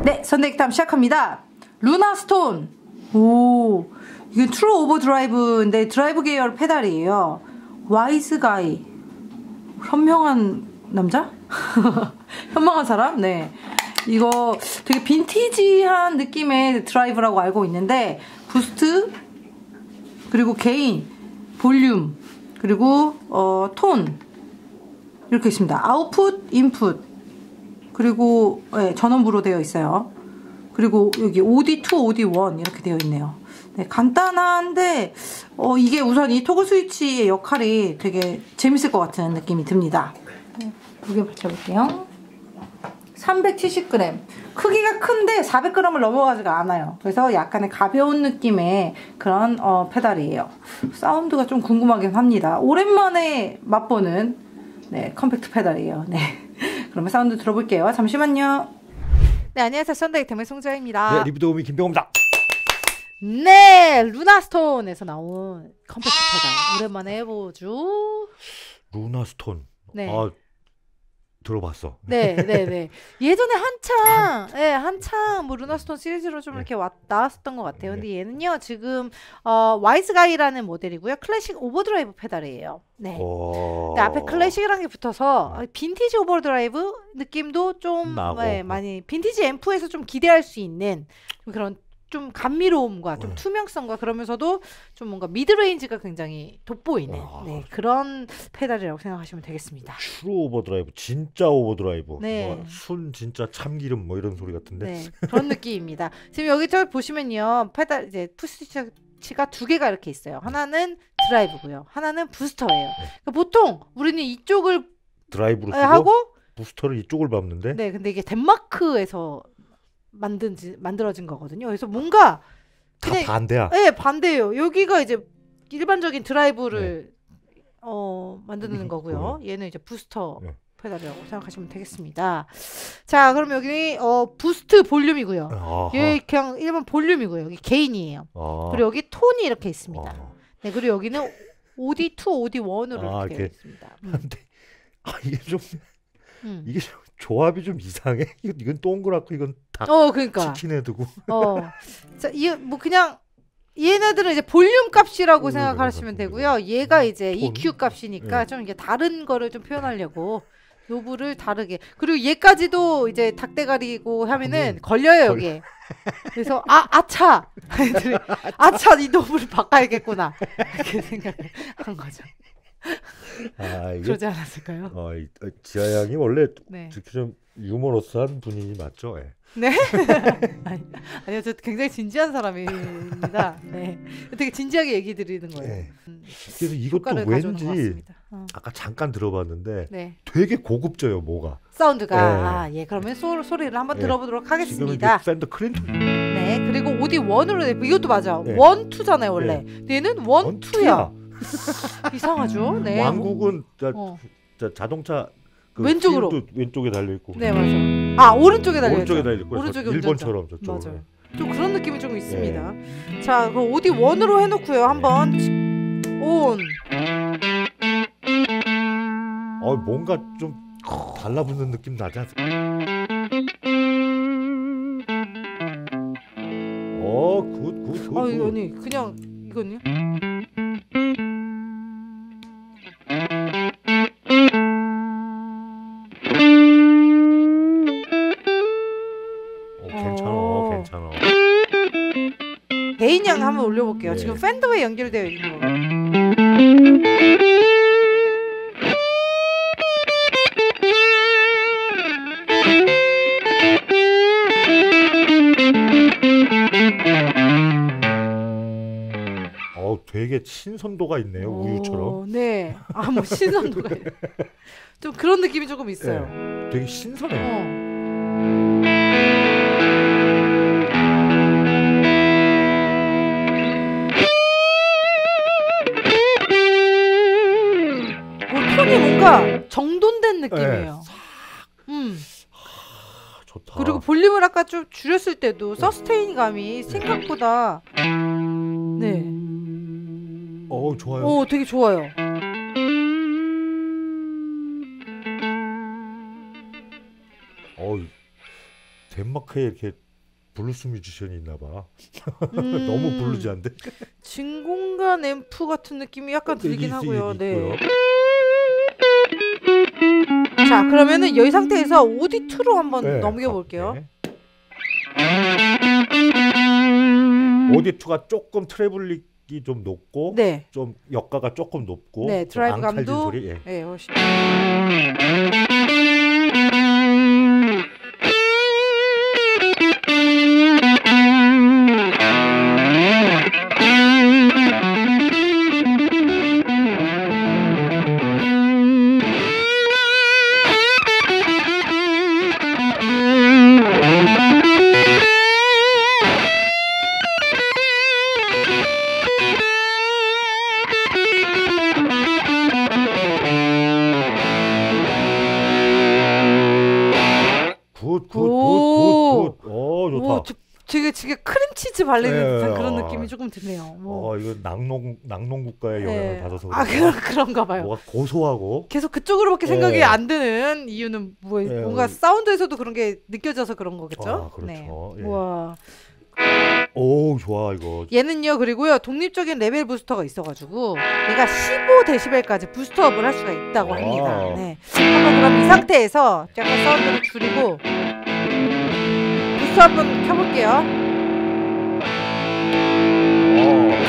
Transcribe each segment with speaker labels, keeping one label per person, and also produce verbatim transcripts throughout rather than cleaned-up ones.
Speaker 1: 네, 선택탐 시작합니다. 루나스톤. 오, 이건 트루 오버드라이브인데 드라이브 계열 페달이에요. 와이스가이. 현명한 남자? 현명한 사람? 네. 이거 되게 빈티지한 느낌의 드라이브라고 알고 있는데 부스트, 그리고 게인, 볼륨, 그리고 어, 톤 이렇게 있습니다. 아웃풋, 인풋, 그리고 네, 전원부로 되어 있어요. 그리고 여기 오디 투, 오디 원 이렇게 되어 있네요. 네, 간단한데 어, 이게 우선 이 토글 스위치의 역할이 되게 재밌을 것 같은 느낌이 듭니다. 네, 무게 붙여볼게요. 삼백칠십 그램. 크기가 큰데 사백 그램을 넘어가지가 않아요. 그래서 약간의 가벼운 느낌의 그런 어, 페달이에요. 사운드가 좀 궁금하긴 합니다. 오랜만에 맛보는 네, 컴팩트 페달이에요. 네. 그러면 사운드 들어볼게요. 잠시만요. 네, 안녕하세요. 썬데이템의 송자입니다.
Speaker 2: 네, 리뷰 도우미 김병호입니다.
Speaker 1: 네, 루나스톤에서 나온 컴팩트 페달 오랜만에 해보죠.
Speaker 2: 루나스톤.
Speaker 1: 네.
Speaker 2: 아, 들어봤어.
Speaker 1: 네, 네, 네. 예전에 한창, 네, 한창 뭐 루나스톤 시리즈로 좀 네. 이렇게 왔, 나왔었던 것 같아요. 근데
Speaker 2: 네.
Speaker 1: 얘는요 지금 어, 와이스가이라는 모델이고요. 클래식 오버드라이브 페달이에요. 네. 근데 앞에 클래식이라는 게 붙어서 빈티지 오버드라이브 느낌도 좀 네, 많이 빈티지 앰프에서 좀 기대할 수 있는 그런. 좀 감미로움과 좀 네. 투명성과 그러면서도 좀 뭔가 미드레인지가 굉장히 돋보이는 아, 네, 그런 페달이라고 생각하시면 되겠습니다.
Speaker 2: 트루 오버드라이브, 진짜 오버드라이브.
Speaker 1: 네.
Speaker 2: 뭐, 순 진짜 참기름 뭐 이런 소리 같은데.
Speaker 1: 네, 그런 느낌입니다. 지금 여기 저 보시면요, 페달 이제 푸시치가 두 개가 이렇게 있어요. 하나는 드라이브고요, 하나는 부스터예요. 네. 그러니까 보통 우리는 이쪽을
Speaker 2: 드라이브로 쓰고
Speaker 1: 하고
Speaker 2: 부스터를 이쪽을 밟는데.
Speaker 1: 네, 근데 이게 덴마크에서 만든 만들어진 거거든요. 그래서 뭔가
Speaker 2: 그냥 다 반대야.
Speaker 1: 네, 반대예요. 여기가 이제 일반적인 드라이브를 네. 어, 만드는 거고요. 얘는 이제 부스터 네. 페달이라고 생각하시면 되겠습니다. 자, 그럼 여기 어, 부스트 볼륨이고요. 아하. 여기 그냥 일반 볼륨이고요. 여기 게인이에요. 아. 그리고 여기 톤이 이렇게 있습니다. 아. 네, 그리고 여기는 오디 투, 오디 원으로
Speaker 2: 아,
Speaker 1: 이렇게 되어 있습니다. 음.
Speaker 2: 근데 아, 이게 좀 음. 이게 좀 조합이 좀 이상해. 이건, 이건 동그랗고 이건 다
Speaker 1: 어, 그러니까.
Speaker 2: 치킨에 두고.
Speaker 1: 어, 자, 이 뭐 그냥 얘네들은 이제 볼륨 값이라고 음, 생각하시면 음, 되고요. 얘가 이제 톤? 이큐 값이니까 네. 좀 이게 다른 거를 좀 표현하려고 노브를 다르게. 그리고 얘까지도 이제 닭대가리고 하면은 음, 걸려요 여기에. 그래서 아 아차, 아차 이 노브를 바꿔야겠구나 이렇게 생각을 한 거죠.
Speaker 2: 아, 이게,
Speaker 1: 그러지 않았을까요?
Speaker 2: 어, 지아 양이 원래
Speaker 1: 네.
Speaker 2: 좀 유머러스한 분이 맞죠? 네.
Speaker 1: 네? 아니, 아니요, 저 굉장히 진지한 사람입니다. 네, 되게 진지하게 얘기 드리는 거예요. 네. 음,
Speaker 2: 그래서 이것도 왠지 어. 아까 잠깐 들어봤는데 네. 되게 고급져요, 뭐가.
Speaker 1: 사운드가. 네. 아, 예, 그러면 소, 소리를 한번 네. 들어보도록 하겠습니다.
Speaker 2: 지금 팬더 클린턴.
Speaker 1: 네, 그리고 오디 원으로 이것도 맞아. 네. 원 투잖아요 원래. 네. 얘는 원 투야. 이상하죠? 네.
Speaker 2: 왕국은 자, 어. 자, 자동차 그
Speaker 1: 왼쪽으로
Speaker 2: 왼쪽에 달려 있고.
Speaker 1: 네, 맞아. 아, 오른쪽에 달려 있죠.
Speaker 2: 오른쪽에 달려 있고.
Speaker 1: 오른쪽에
Speaker 2: 일본처럼 저쪽으로.
Speaker 1: 맞아요. 좀 그런 느낌이 좀 있습니다. 네. 자, 그럼 오디 원으로 해놓고요. 한번 온.
Speaker 2: 어, 뭔가 좀 달라붙는 느낌 나지 않습니까? 어, 굿, 굿, 굿.
Speaker 1: 아, 굿. 아니, 그냥 이건요? 개인양 한번 올려볼게요. 네. 지금 팬더에 연결되어 있는 거.
Speaker 2: 어, 되게 신선도가 있네요. 오, 우유처럼.
Speaker 1: 네. 아, 뭐 신선도가 좀 그런 느낌이 조금 있어요.
Speaker 2: 네. 되게 신선해요. 어.
Speaker 1: 톤이 뭔가 정돈된 느낌이에요. 네. 음.
Speaker 2: 아, 좋다.
Speaker 1: 그리고 볼륨을 아까 좀 줄였을 때도 서스테인 감이 생각보다 네.
Speaker 2: 어, 좋아요.
Speaker 1: 오, 되게 좋아요.
Speaker 2: 어, 덴마크에 이렇게 블루스 뮤지션이 있나봐.
Speaker 1: 음,
Speaker 2: 너무 블루지한데?
Speaker 1: 진공관 앰프 같은 느낌이 약간 들긴
Speaker 2: 있-
Speaker 1: 하고요.
Speaker 2: 있-
Speaker 1: 네.
Speaker 2: 있고요.
Speaker 1: 자, 그러면은 이 상태에서 오디투로 한번
Speaker 2: 네,
Speaker 1: 넘겨볼게요.
Speaker 2: 네. 오디투가 조금 트래블릭이 좀 높고
Speaker 1: 네.
Speaker 2: 좀 역가가 조금 높고
Speaker 1: 네,
Speaker 2: 좀
Speaker 1: 드라이브
Speaker 2: 앙칼진
Speaker 1: 감도
Speaker 2: 소리. 예.
Speaker 1: 네, 훨씬.
Speaker 2: 굿, 굿, 굿,
Speaker 1: 오.
Speaker 2: 굿, 굿. 오, 좋다.
Speaker 1: 오, 저- 되게 되게 크림치즈 발리는
Speaker 2: 네,
Speaker 1: 듯한 그런
Speaker 2: 어.
Speaker 1: 느낌이 조금 드네요. 뭐.
Speaker 2: 어, 이거 낙농 낙농 국가의 영향을
Speaker 1: 네.
Speaker 2: 받아서
Speaker 1: 아,
Speaker 2: 그런가?
Speaker 1: 그런 그런가 봐요.
Speaker 2: 뭐가 고소하고
Speaker 1: 계속 그쪽으로밖에 생각이
Speaker 2: 네.
Speaker 1: 안 드는 이유는 뭐
Speaker 2: 네,
Speaker 1: 뭔가
Speaker 2: 우리-
Speaker 1: 사운드에서도 그런 게 느껴져서 그런 거겠죠?
Speaker 2: 아, 그렇죠. 예.
Speaker 1: 와.
Speaker 2: 오, 좋아 이거.
Speaker 1: 얘는요, 그리고요, 독립적인 레벨 부스터가 있어가지고 얘가 십오 데시벨까지 부스트업을 할 수가 있다고 합니다.
Speaker 2: 와우.
Speaker 1: 네. 한번 그럼 이 상태에서 약간 사운드를 줄이고 부스터 한번 켜볼게요.
Speaker 2: 어.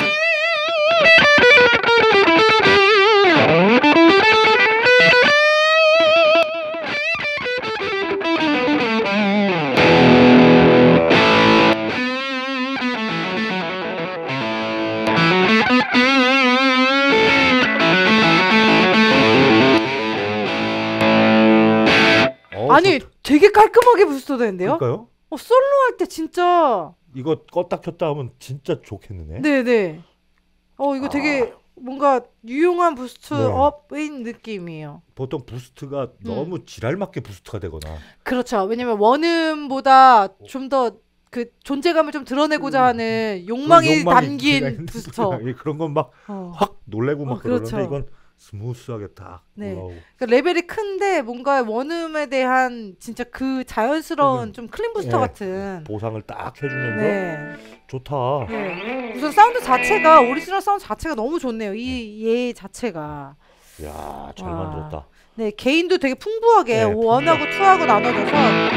Speaker 2: 어,
Speaker 1: 아니,
Speaker 2: 좋-
Speaker 1: 되게 깔끔하게 부스터 되는데요?
Speaker 2: 그럴까요?
Speaker 1: 어, 솔로 할 때 진짜.
Speaker 2: 이거 껐다 켰다 하면 진짜 좋겠네.
Speaker 1: 네네. 어, 이거 되게 뭔가 유용한
Speaker 2: 네.
Speaker 1: 부스트업인 느낌이에요.
Speaker 2: 보통 부스트가
Speaker 1: 음.
Speaker 2: 너무 지랄맞게 부스트가 되거나
Speaker 1: 그렇죠. 왜냐면 원음보다 좀 더 그 존재감을 좀 드러내고자 하는 욕망이
Speaker 2: 그 욕망이
Speaker 1: 담긴
Speaker 2: 있는
Speaker 1: 부스터.
Speaker 2: 예, 그런 건 막 확
Speaker 1: 어.
Speaker 2: 놀래고 막
Speaker 1: 어, 그렇죠.
Speaker 2: 그러는데 이건 스무스하게 딱
Speaker 1: 네.
Speaker 2: 올라오고.
Speaker 1: 그러니까 레벨이 큰데 뭔가 원음에 대한 진짜 그 자연스러운
Speaker 2: 음.
Speaker 1: 좀 클린 부스터
Speaker 2: 예.
Speaker 1: 같은.
Speaker 2: 보상을 딱 해주면서
Speaker 1: 네.
Speaker 2: 좋다.
Speaker 1: 네. 우선 사운드 자체가 오리지널 사운드 자체가 너무 좋네요. 이 얘 자체가.
Speaker 2: 야, 잘
Speaker 1: 와.
Speaker 2: 만들었다.
Speaker 1: 네, 개인도 되게 풍부하게
Speaker 2: 네,
Speaker 1: 원하고 투하고 나눠져서.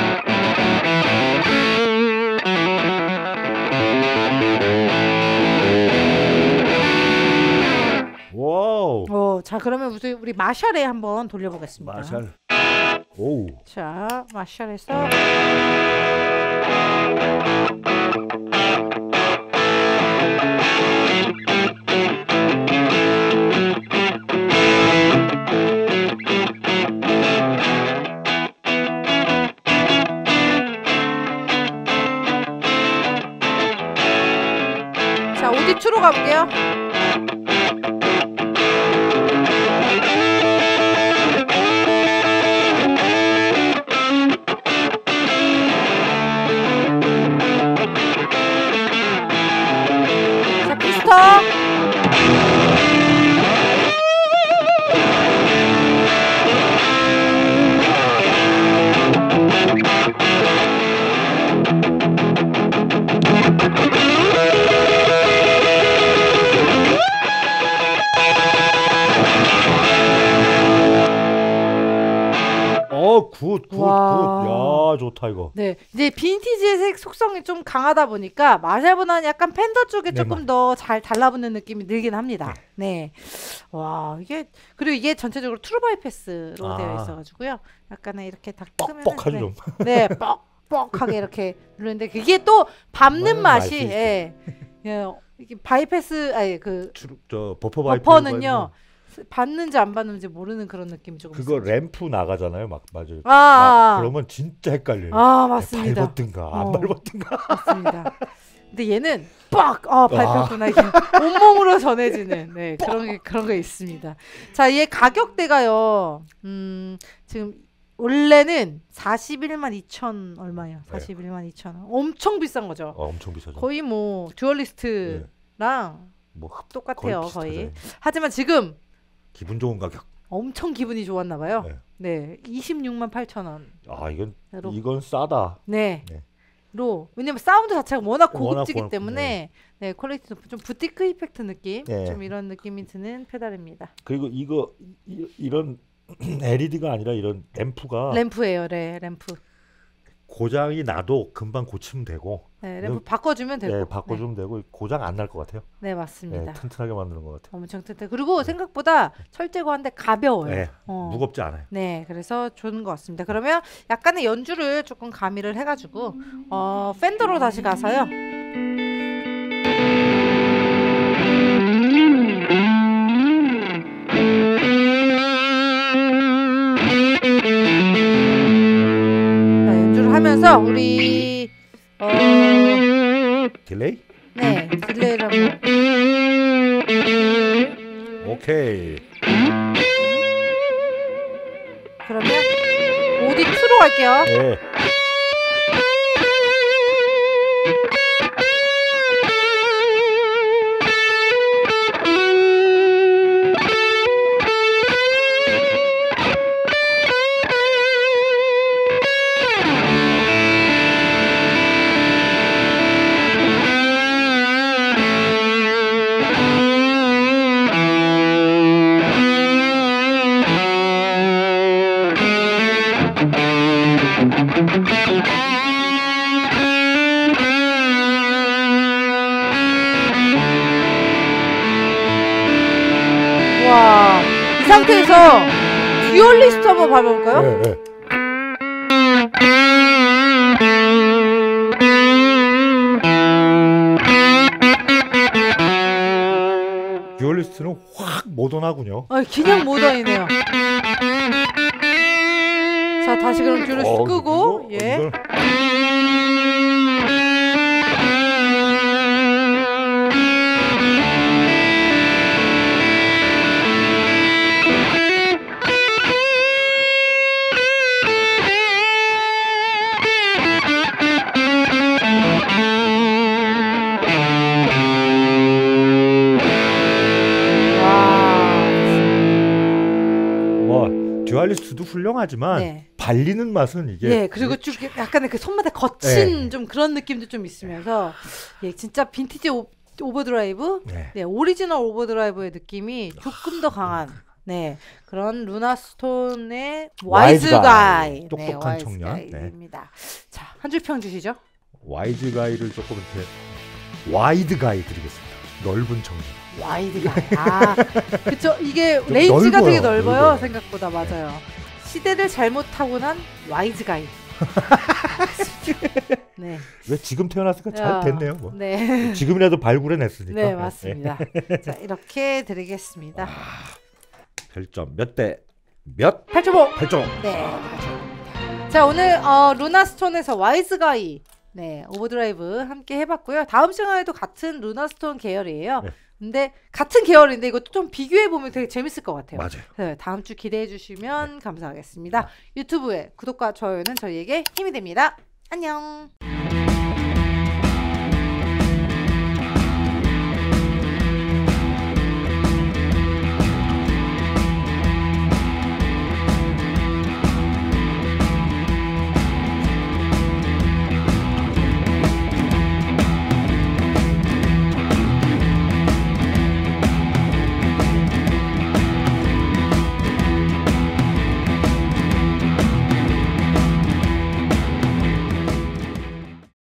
Speaker 2: 와우.
Speaker 1: 어, 자, 그러면 우리 우리 마샬에 한번 돌려보겠습니다.
Speaker 2: 마샬. 오우.
Speaker 1: 자, 마샬에서 자, 오디투로 가볼게요. 자, 부스터.
Speaker 2: 어, 굿, 굿, 굿.
Speaker 1: 와.
Speaker 2: 야, 좋다 이거.
Speaker 1: 네, 이제 빈티지의 색 속성이 좀 강하다 보니까 마샬보다는 약간 팬더 쪽에
Speaker 2: 네,
Speaker 1: 조금
Speaker 2: 맞-
Speaker 1: 더 잘 달라붙는 느낌이 들긴 합니다. 네, 와, 이게 그리고 이게 전체적으로 트루 바이패스로
Speaker 2: 아.
Speaker 1: 되어 있어가지고요. 약간의 이렇게 딱 끄면은
Speaker 2: 뻑뻑하죠
Speaker 1: 네,
Speaker 2: 좀.
Speaker 1: 네, 뻑뻑하게 이렇게 누르는데 그게 또 밟는
Speaker 2: 음,
Speaker 1: 맛이,
Speaker 2: 맛이
Speaker 1: 예, 예, 이게 바이패스, 아니 그
Speaker 2: 주- 저 버퍼 바이프
Speaker 1: 버퍼는요 받는지 안 받는지 모르는 그런 느낌이 조금
Speaker 2: 그거
Speaker 1: 있어요.
Speaker 2: 램프 나가잖아요. 막 맞아요.
Speaker 1: 아,
Speaker 2: 막
Speaker 1: 아,
Speaker 2: 그러면 진짜 헷갈려요.
Speaker 1: 아, 맞습니다.
Speaker 2: 밟았든가 안
Speaker 1: 어.
Speaker 2: 밟았든가.
Speaker 1: 맞습니다. 근데 얘는 빡! 아, 밟혔구나. 이게 온몸으로 전해지는 네, 그런 게 그런 게 있습니다. 자, 얘 가격대가요. 음, 지금 원래는 사십일만 이천 얼마예요?
Speaker 2: 네.
Speaker 1: 사십일만 이천 원. 엄청 비싼 거죠.
Speaker 2: 어, 엄청 비싸죠.
Speaker 1: 거의 뭐 듀얼리스트랑
Speaker 2: 뭐 합-
Speaker 1: 똑같아요,
Speaker 2: 거의
Speaker 1: 거의.
Speaker 2: 비슷하죠.
Speaker 1: 하지만 지금
Speaker 2: 기분 좋은 가격.
Speaker 1: 엄청 기분이 좋았나 봐요.
Speaker 2: 네.
Speaker 1: 네, 이십육만 팔천 원.
Speaker 2: 아 이건 이건 싸다.
Speaker 1: 네.
Speaker 2: 네.
Speaker 1: 로 왜냐면 사운드 자체가 워낙 고급지기
Speaker 2: 워낙
Speaker 1: 때문에
Speaker 2: 네.
Speaker 1: 네, 퀄리티 높은 좀 부티크 이펙트 느낌,
Speaker 2: 네.
Speaker 1: 좀 이런 느낌이 드는 페달입니다.
Speaker 2: 그리고 이거 이, 이런 엘이디가 아니라 이런 램프가
Speaker 1: 램프예요, 네, 램프.
Speaker 2: 고장이 나도 금방 고치면 되고.
Speaker 1: 네, 램프 바꿔주면 되고.
Speaker 2: 네, 바꿔주면 네. 되고 고장 안 날 것 같아요.
Speaker 1: 네, 맞습니다.
Speaker 2: 네, 튼튼하게 만드는 것 같아요.
Speaker 1: 엄청 튼튼. 그리고 생각보다 철제고한데 가벼워요.
Speaker 2: 네,
Speaker 1: 어.
Speaker 2: 무겁지 않아요.
Speaker 1: 네, 그래서 좋은 것 같습니다. 그러면 약간의 연주를 조금 가미를 해가지고 어, 팬더로 다시 가서요. 자, 연주를 하면서 우리 어,
Speaker 2: 딜레이?
Speaker 1: 네, 딜레이를 한번.
Speaker 2: 오케이.
Speaker 1: 그러면 오디 투로 갈게요.
Speaker 2: 네.
Speaker 1: 와, 이 상태에서 듀얼리스트 한번 밟아볼까요?
Speaker 2: 네, 네. 듀얼리스트는 확 모던하군요.
Speaker 1: 아, 그냥 모던이네요. 자, 다시 그럼 듀얼리스트
Speaker 2: 어,
Speaker 1: 끄고,
Speaker 2: 이거,
Speaker 1: 예.
Speaker 2: 이걸... 듀얼리스트도 훌륭하지만
Speaker 1: 네.
Speaker 2: 발리는 맛은 이게
Speaker 1: 예, 그리고 쭉 약간의 그 손마다 거친
Speaker 2: 네.
Speaker 1: 좀 그런 느낌도 좀 있으면서 예, 진짜 빈티지 오, 오버드라이브,
Speaker 2: 네.
Speaker 1: 네, 오리지널 오버드라이브의 느낌이 조금 더 강한 네, 그런 루나스톤의 와이즈가이,
Speaker 2: 똑똑한
Speaker 1: 네,
Speaker 2: 청년.
Speaker 1: 와이즈가이입니다. 네. 자, 한 줄 평 주시죠.
Speaker 2: 와이즈가이를 조금 이렇게 와이드가이 드리겠습니다. 넓은 청년.
Speaker 1: 와이드가이. 아, 그쵸. 이게 레인지가
Speaker 2: 넓어요,
Speaker 1: 되게 넓어요.
Speaker 2: 넓어요.
Speaker 1: 생각보다. 맞아요. 네. 시대를 잘못 타고 난 와이즈가이. 네.
Speaker 2: 왜 지금 태어났으니까 잘 됐네요. 뭐.
Speaker 1: 네.
Speaker 2: 지금이라도 발굴해냈으니까.
Speaker 1: 네, 맞습니다. 자, 이렇게 드리겠습니다.
Speaker 2: 아, 별점 몇 대 몇?
Speaker 1: 팔 점 오.
Speaker 2: 팔 점 오.
Speaker 1: 네, 팔 점 오입니다. 자, 오늘 어, 루나스톤에서 와이즈가이 네, 오버드라이브 함께 해봤고요. 다음 시간에도 같은 루나스톤 계열이에요. 네. 근데 같은 계열인데 이것도 좀 비교해보면 되게 재밌을 것 같아요.
Speaker 2: 맞아요.
Speaker 1: 네, 다음 주 기대해 주시면 네. 감사하겠습니다. 유튜브에 구독과 좋아요는 저희에게 힘이 됩니다. 안녕.